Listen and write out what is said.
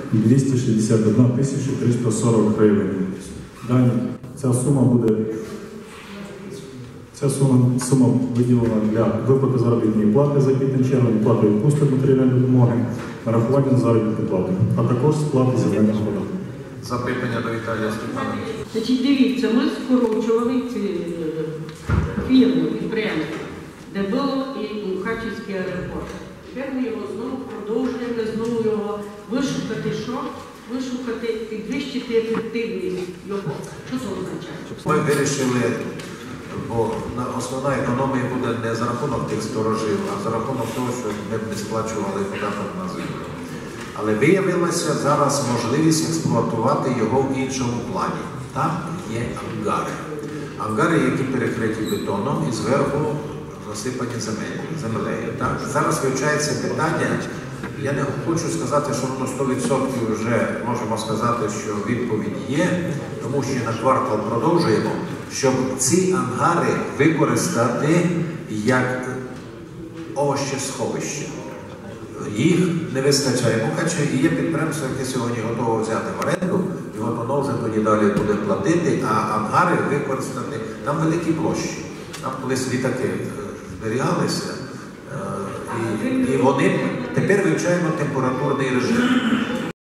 261 340 гривень. Ця сума виділена для виплати заробітної плати за квітень червень, виплати відпусток матеріальної допомоги, нарахування на заробітну плату, а також сплати земельного податку. Запитання до Віталія Степановича. Значить, дивіться, ми скорочували фірму, підприємство, де було і Мукачівський аеропорт. Тепер ми його знову продовжуємо, знову його вишукати, що? Вишукати, підвищити ефективність його. Що це означає? Ми вирішили, бо основна економія буде не за рахунок тих сторожів, а за рахунок того, що ми б не сплачували податок на землю. Але виявилася зараз можливість експлуатувати його в іншому плані. Там є ангари. Ангари, які перекриті бетоном і зверху засипані землею. Зараз вивчається питання, я не хочу сказати, що воно 100% вже можемо сказати, що відповідь є, тому що на квартал продовжуємо, щоб ці ангари використати як овощесховище. Їх не вистачає. І є підприємство, яке сьогодні готово взяти в оренду, і воно вже тоді далі буде платити, а ангари використати, там великі площі. Там колись літаки зберігалися, і вони тепер вивчаємо температурний режим.